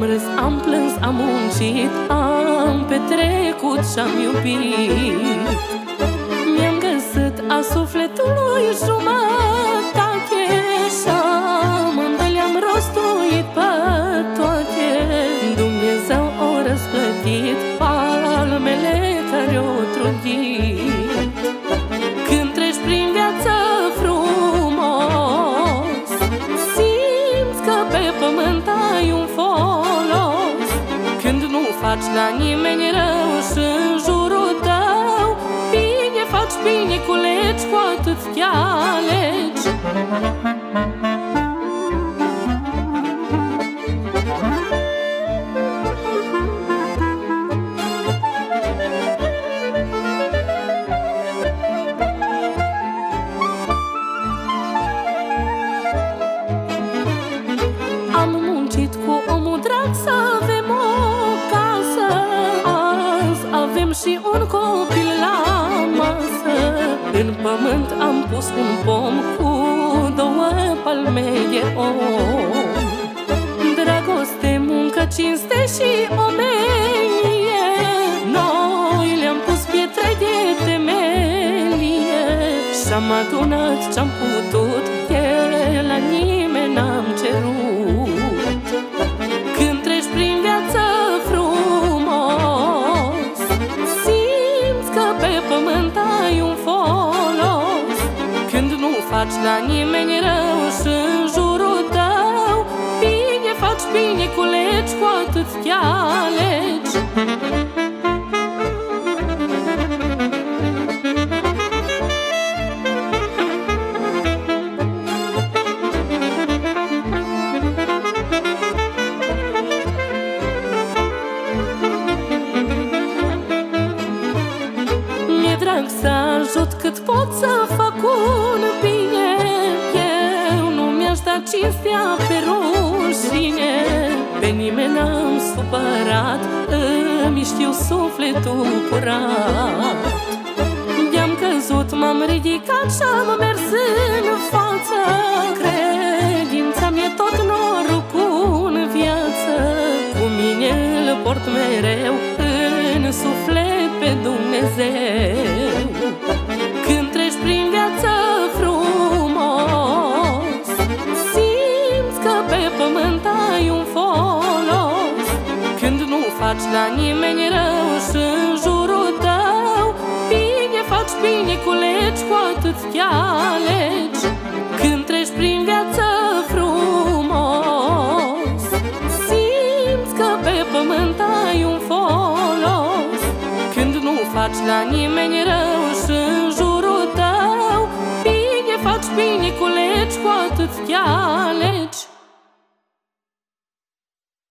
râs, am plâns, am muncit, am petrecut și-am iubit. Mi-am găsit a sufletului jumătate și amândoi le-am rostuit pe toate. Dumnezeu o răsplătit palmele care o trudit. Când treci prin viață frumos, simți că pe pământ ai un folos. Când nu faci la nimeni rău și în jurul tău bine faci, bine culegi, cu atât te alegi. Am muncit cu omul drag să avem o casă, azi avem și un copil la masă. În pământ am pus un pom cu 2 palme de om. Dragoste, muncă, cinste și omenie, noi le-am pus pietre de temelie. Și-am adunat ce-am putut, de la nimeni n-am cerut. Când treci prin viață frumos, simți că pe pământ ai un folos. Când nu faci la nimeni rău și în jurul tău bine faci, bine culegi, cu atât te alegi. Mi-e drag să ajut cât pot să fac un bine. Eu nu mi-aș da cinstea pe rușine, pe nimeni n-am supărat, îmi știu sufletul curat. De-am căzut, m-am ridicat și-am mers în față. Credința mi-e tot norocul în viață, cu mine îl port mereu în suflet pe Dumnezeu. Când treci prin viață frumos, simți că pe pământ ai un folos. Când nu faci la nimeni rău și în jurul tău bine faci, bine culegi, cu atât te alegi. Când treci prin viață frumos, simți că pe pământ ai un folos. Când nu faci la nimeni rău și în jurul tău bine faci, bine culegi, cu atât te alegi.